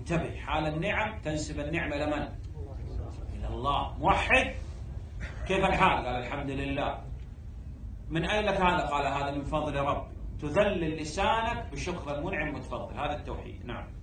انتبه، حال النعم تنسب النعمة لمن؟ إلى الله. موحد كيف الحال؟ قال الحمد لله. من أين لك هذا؟ قال هذا من فضل ربي. تذلل لسانك بشكر المنعم المتفضل، هذا التوحيد. نعم.